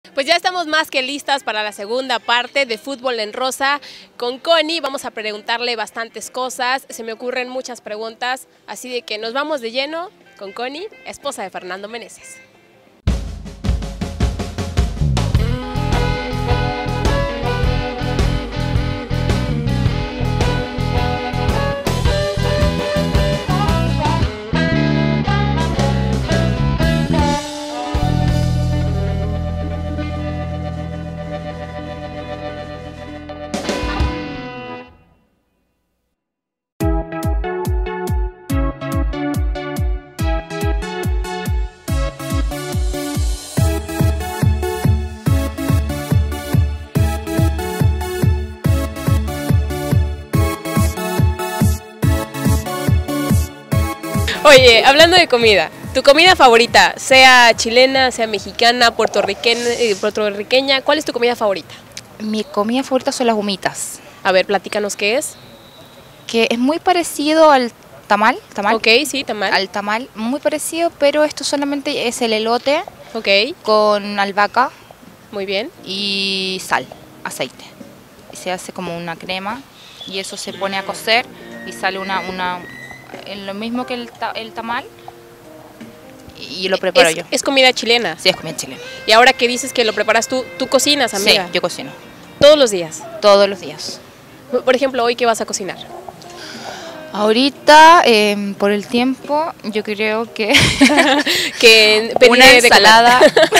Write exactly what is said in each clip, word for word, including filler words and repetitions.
Pues ya estamos más que listas para la segunda parte de Fútbol en Rosa con Connie. Vamos a preguntarle bastantes cosas, se me ocurren muchas preguntas, así de que nos vamos de lleno con Connie, esposa de Fernando Meneses. Oye, hablando de comida, ¿tu comida favorita, sea chilena, sea mexicana, puertorriqueña, eh, puertorriqueña, cuál es tu comida favorita? Mi comida favorita son las humitas. A ver, platícanos qué es. Que es muy parecido al tamal, tamal. Ok, sí, tamal. Al tamal, muy parecido, pero esto solamente es el elote Ok, con albahaca muy bien. y sal, aceite. Y se hace como una crema y eso se pone a cocer y sale una... una lo mismo que el, ta, el tamal y lo preparo es, yo. Es comida chilena. Sí, es comida chilena. Y ahora que dices que lo preparas tú, ¿tú cocinas, amiga? Sí, yo cocino. ¿Todos los días? Todos los días. Por ejemplo, ¿hoy qué vas a cocinar? Ahorita, eh, por el tiempo, yo creo que... que una ensalada.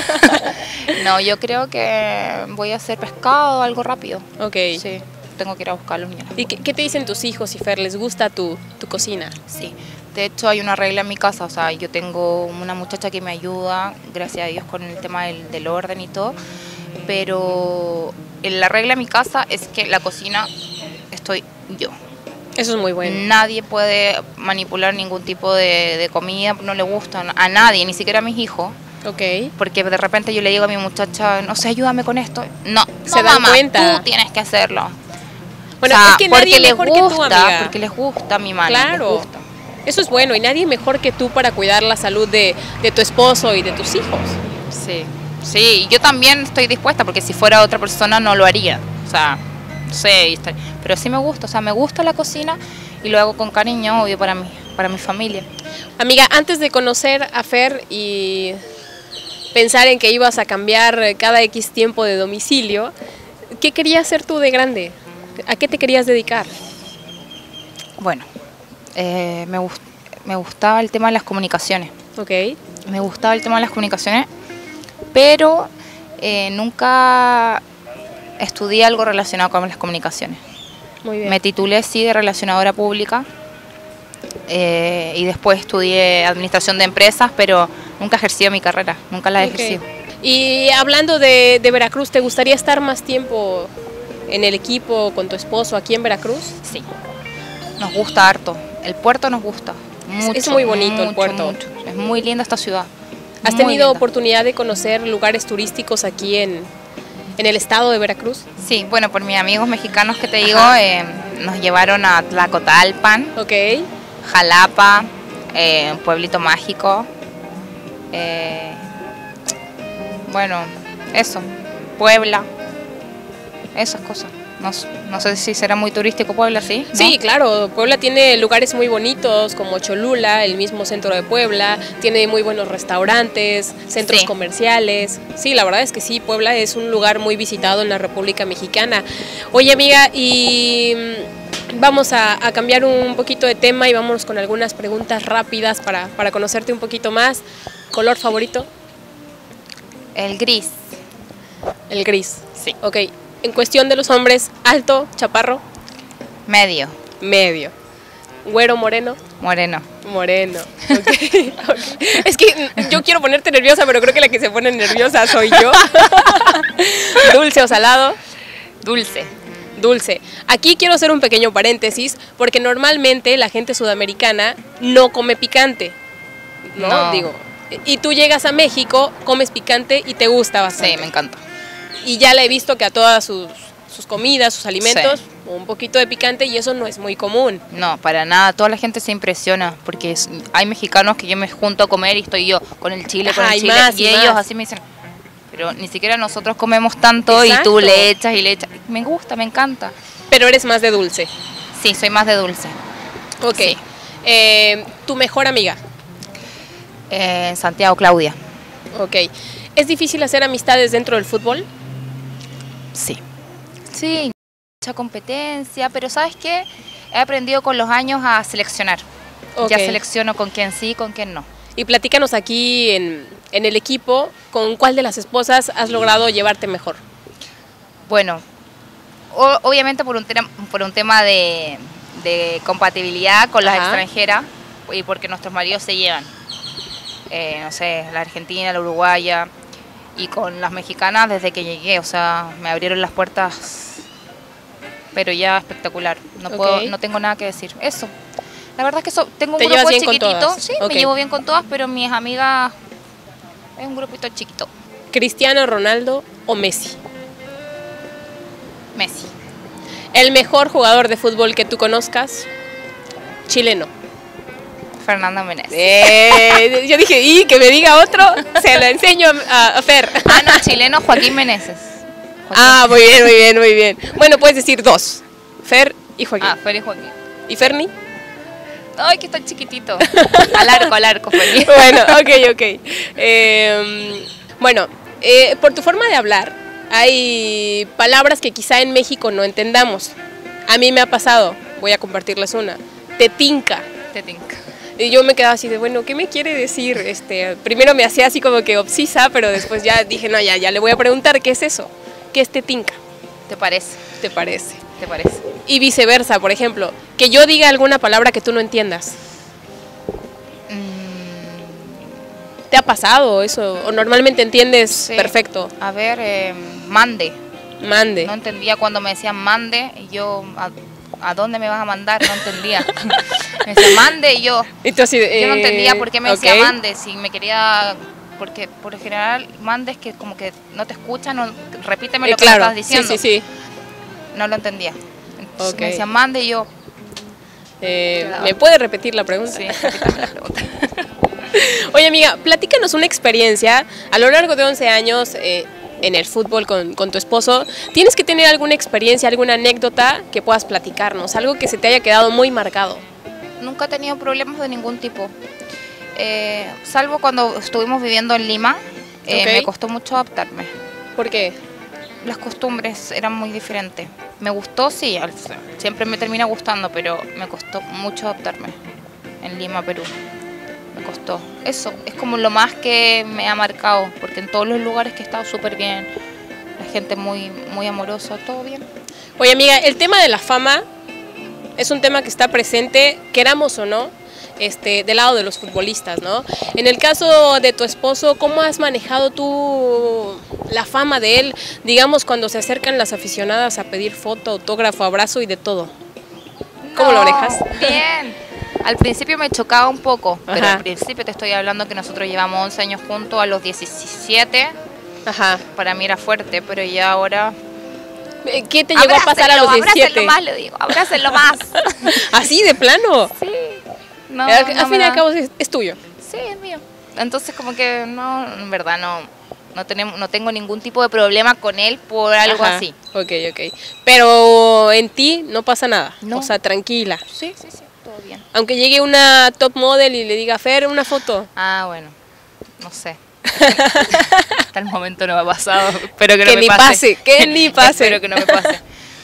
No, yo creo que voy a hacer pescado, algo rápido. Ok. Sí. Tengo que ir a buscarlos mañana. ¿Y qué, qué te dicen tus hijos y Fer? ¿Les gusta tu, tu cocina? Sí, de hecho hay una regla en mi casa, o sea, yo tengo una muchacha que me ayuda, gracias a Dios, con el tema del, del orden y todo, pero la regla en mi casa es que la cocina estoy yo. Eso es muy bueno. Nadie puede manipular ningún tipo de, de comida, no le gusta a nadie, ni siquiera a mis hijos. Ok. Porque de repente yo le digo a mi muchacha, no sé, ayúdame con esto. No, Se no, dan mamá, cuenta. tú tienes que hacerlo. Bueno, o sea, es que porque nadie les mejor gusta, que tú, amiga. porque les gusta mi mano, Claro. les gusta. Eso es bueno y nadie mejor que tú para cuidar la salud de, de tu esposo y de tus hijos. Sí, sí, yo también estoy dispuesta porque si fuera otra persona no lo haría. O sea, no sé, pero sí me gusta, o sea, me gusta la cocina y lo hago con cariño, obvio, para mí, para mi familia. Amiga, antes de conocer a Fer y pensar en que ibas a cambiar cada X tiempo de domicilio, ¿qué querías ser tú de grande? ¿A qué te querías dedicar? Bueno, eh, me, gust me gustaba el tema de las comunicaciones. Ok. Me gustaba el tema de las comunicaciones, pero eh, nunca estudié algo relacionado con las comunicaciones. Muy bien. Me titulé sí de relacionadora pública eh, y después estudié administración de empresas, pero nunca ejercí mi carrera, nunca la he Ok. ejercido. Y hablando de, de Veracruz, ¿te gustaría estar más tiempo en el equipo con tu esposo aquí en Veracruz? Sí, nos gusta harto, el puerto nos gusta mucho. Es muy bonito mucho, el puerto. mucho. Es muy linda esta ciudad. ¿Has muy tenido linda. oportunidad de conocer lugares turísticos aquí en, en el estado de Veracruz? Sí, bueno, por mis amigos mexicanos que te digo, eh, nos llevaron a Tlacotalpan, Ok. Jalapa, eh, un pueblito mágico, eh, bueno, eso, Puebla, esas cosas. No, no sé si será muy turístico Puebla, ¿sí? ¿No? Sí, claro, Puebla tiene lugares muy bonitos como Cholula, el mismo centro de Puebla, tiene muy buenos restaurantes, centros Sí. comerciales. Sí, la verdad es que sí, Puebla es un lugar muy visitado en la República Mexicana. Oye, amiga, y vamos a, a cambiar un poquito de tema y vámonos con algunas preguntas rápidas para, para conocerte un poquito más. ¿Color favorito? El gris. El gris. Sí. Ok, en cuestión de los hombres, alto, chaparro, Medio. medio. Güero, moreno. Moreno. Moreno. Okay, okay. Es que yo quiero ponerte nerviosa, pero creo que la que se pone nerviosa soy yo. Dulce o salado. Dulce. Dulce. Aquí quiero hacer un pequeño paréntesis, porque normalmente la gente sudamericana no come picante. No, No. digo. Y tú llegas a México, comes picante y te gusta bastante. Sí, me encanta. Y ya le he visto que a todas sus, sus comidas, sus alimentos, Sí. un poquito de picante y eso no es muy común. No, para nada. Toda la gente se impresiona porque es- hay mexicanos que yo me junto a comer y estoy yo con el chile, con Ajá, el y chile más, y y ellos más. así me dicen, Pero ni siquiera nosotros comemos tanto. Exacto. Y tú le echas y le echas. Me gusta, me encanta. Pero eres más de dulce. Sí, soy más de dulce. Ok. Sí. Eh, ¿Tu mejor amiga? Eh, Santiago, Claudia. Ok. ¿Es difícil hacer amistades dentro del fútbol? Sí. Sí, mucha competencia, pero ¿sabes qué? He aprendido con los años a seleccionar. Okay. Ya selecciono con quién sí y con quién no. Y platícanos aquí en, en el equipo, ¿con cuál de las esposas has logrado llevarte mejor? Bueno, o, obviamente por un, por un tema de, de compatibilidad con las Ajá. extranjeras y porque nuestros maridos se llevan. Eh, no sé, la argentina, la uruguaya y con las mexicanas desde que llegué, o sea, me abrieron las puertas, pero ya espectacular. No, okay. puedo, no tengo nada que decir. Eso. La verdad es que so, tengo un grupo chiquitito, sí, okay. me llevo bien con todas, pero mis amigas es un grupito chiquito. ¿Cristiano Ronaldo o Messi? Messi. ¿El mejor jugador de fútbol que tú conozcas? Chileno. Fernando Meneses. Eh, yo dije, y que me diga otro, se lo enseño a, a Fer. Ah, no, chileno, Joaquín Meneses. Joaquín. Ah, muy bien, muy bien, muy bien. Bueno, puedes decir dos, Fer y Joaquín. Ah, Fer y Joaquín. ¿Y Ferni? Ay, que está chiquitito. Al arco, al arco, Ferni. Bueno, ok, ok. Eh, bueno, eh, por tu forma de hablar, hay palabras que quizá en México no entendamos. A mí me ha pasado, voy a compartirles una. Te tinca. Te tinca. Y yo me quedaba así de, bueno, ¿qué me quiere decir? Este, primero me hacía así como que obsisa, pero después ya dije, no, ya, ya le voy a preguntar, ¿qué es eso? ¿Qué es te tinca? ¿Te parece? ¿Te parece? ¿Te parece? Y viceversa, por ejemplo, que yo diga alguna palabra que tú no entiendas. Mm. ¿Te ha pasado eso? ¿O normalmente entiendes sí. perfecto? A ver, eh, mande. Mande. No entendía cuando me decían mande y yo... A, ¿A dónde me vas a mandar? No entendía. Me decía mande y yo. Entonces, eh, yo no entendía por qué me okay. decía mande. Si me quería. Porque por lo general, mande es que como que no te escuchan, no, repíteme lo eh, claro. que me estás diciendo. Sí, sí, sí. No lo entendía. Entonces okay. me decían mande y yo. Eh, ¿Me puede repetir la pregunta? Sí, repítame la pregunta. Oye, amiga, platícanos una experiencia a lo largo de once años. Eh, en el fútbol con, con tu esposo, ¿tienes que tener alguna experiencia, alguna anécdota que puedas platicarnos? Algo que se te haya quedado muy marcado. Nunca he tenido problemas de ningún tipo. Eh, salvo cuando estuvimos viviendo en Lima, eh, okay. me costó mucho adaptarme. ¿Por qué? Las costumbres eran muy diferentes. Me gustó, sí, siempre me termina gustando, pero me costó mucho adaptarme en Lima, Perú. Me costó. Eso es como lo más que me ha marcado, porque en todos los lugares que he estado súper bien, la gente muy, muy amorosa, todo bien. Oye, amiga, el tema de la fama es un tema que está presente, queramos o no, este, del lado de los futbolistas, ¿no? En el caso de tu esposo, ¿cómo has manejado tú la fama de él, digamos, cuando se acercan las aficionadas a pedir foto, autógrafo, abrazo y de todo? ¿Cómo no, lo manejas? Bien. Al principio me chocaba un poco, Ajá. pero al principio te estoy hablando que nosotros llevamos once años juntos, a los diecisiete, Ajá. para mí era fuerte, pero ya ahora... ¿Qué te llegó a pasar a los diecisiete? Abrácenlo más, le digo, abrácenlo más. ¿Así de plano? Sí. No, al no al fin y al cabo es, es tuyo. Sí, es mío. Entonces como que no, en verdad no, no, tenemos, no tengo ningún tipo de problema con él por algo Ajá. así. Ok, ok. Pero en ti no pasa nada, no. O sea, tranquila. Sí, sí, sí. Todo bien. Aunque llegue una top model y le diga, Fer, una foto. Ah, bueno, no sé. Hasta el momento no me ha pasado. Espero que, que no ni me pase. pase. Que ni pase. Espero que no me pase.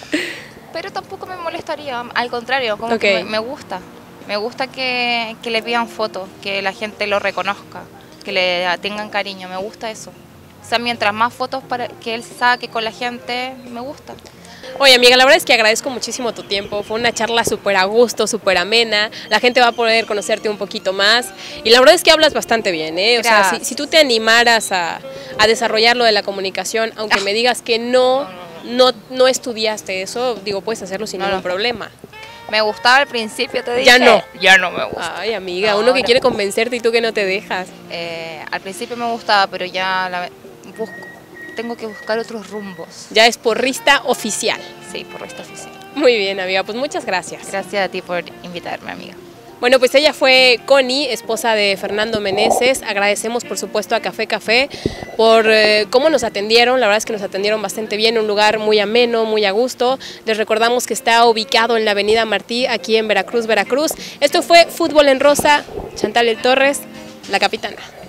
Pero tampoco me molestaría, al contrario, como okay. que me, me gusta. Me gusta que, que le pidan fotos, que la gente lo reconozca, que le tengan cariño, me gusta eso. O sea, mientras más fotos para que él saque con la gente, me gusta. Oye, amiga, la verdad es que agradezco muchísimo tu tiempo, fue una charla súper a gusto, súper amena, la gente va a poder conocerte un poquito más y la verdad es que hablas bastante bien, ¿eh? O Gracias. sea, si, si tú te animaras a, a desarrollar lo de la comunicación, aunque ah. me digas que no, no, no estudiaste eso, digo, puedes hacerlo sin no, ningún no. problema. Me gustaba al principio, te dije. Ya no. Ya no me gusta. Ay, amiga, no, uno que quiere convencerte y tú que no te dejas. Eh, al principio me gustaba, pero ya la busco. Tengo que buscar otros rumbos. Ya es porrista oficial. Sí, porrista oficial. Muy bien, amiga, pues muchas gracias. Gracias a ti por invitarme, amiga. Bueno, pues ella fue Connie, esposa de Fernando Meneses. Agradecemos por supuesto a Café Café por eh, cómo nos atendieron. La verdad es que nos atendieron bastante bien, un lugar muy ameno, muy a gusto. Les recordamos que está ubicado en la avenida Martí, aquí en Veracruz, Veracruz. Esto fue Fútbol en Rosa. Chantal El Torres, la capitana.